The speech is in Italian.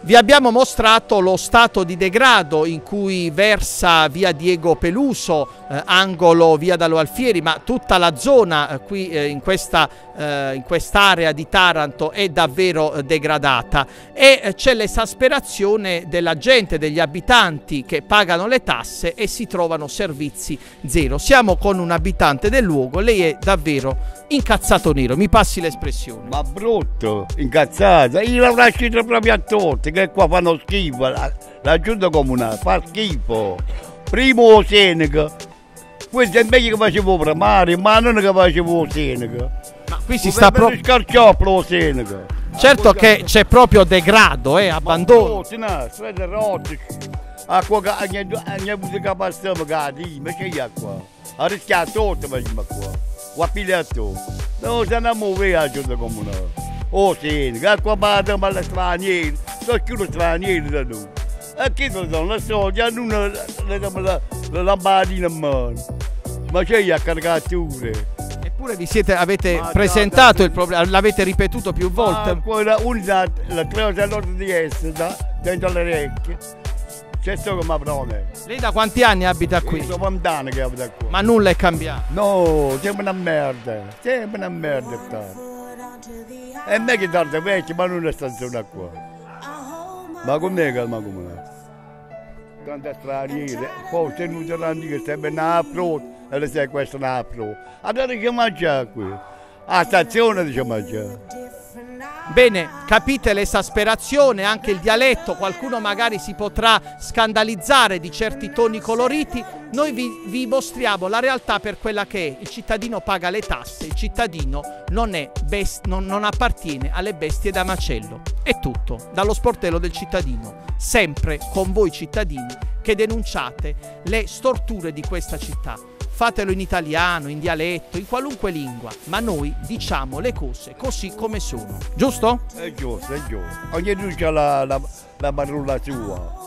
Vi abbiamo mostrato lo stato di degrado in cui versa via Diego Peluso, angolo via Dallo Alfieri, ma tutta la zona qui in quest'area di Taranto è davvero degradata, e c'è l'esasperazione della gente, degli abitanti che pagano le tasse e si trovano servizi zero. Siamo con un abitante del luogo, lei è davvero incazzato nero, mi passi l'espressione. Ma brutto, incazzato, io l'avrò lasciato proprio a tutti, che qua fanno schifo, la giunta comunale fa schifo. Primo Seneca, questo è meglio che facevo primario, ma non che facevo Seneca. Ma qui si sta proprio scarciopolo Seneca. Certo che c'è proprio degrado, abbandono. No, strade rotte, acqua che ha avuto capacità magari, ma c'è qua. Ha rischiato tutto, ma qua. Ha pigliato. Non se ne muove la giunta comunale. Oh Seneca, qua vado ma le stranieri, sono chiuso stranieri da noi. E chi sono le soldi, hanno la lampadina in mano. Ma c'è la caricatura. Eppure avete presentato il problema, l'avete ripetuto più volte. Quella unica, la cosa all'ordine di essere, dentro le orecchie. C'è solo che mi prende. Lei da quanti anni abita qui? Sono 20 anni che abita qui. Ma nulla è cambiato? No, sembra una merda. Sembra una merda. E me che tarda vecchio, ma non è stazione qua. Ma com'è che ma come? Tante straniere, poi tenuto avanti che sembra una frutta, e le sai questa è una frutta. Allora che mangia qui? A stazione dice mangiare. Bene, capite l'esasperazione, anche il dialetto, qualcuno magari si potrà scandalizzare di certi toni coloriti. Noi vi mostriamo la realtà per quella che è. Il cittadino paga le tasse, il cittadino non appartiene alle bestie da macello. È tutto, dallo sportello del cittadino, sempre con voi cittadini che denunciate le storture di questa città. Fatelo in italiano, in dialetto, in qualunque lingua, ma noi diciamo le cose così come sono. Giusto? È giusto, è giusto. Ognuno ha la parola sua.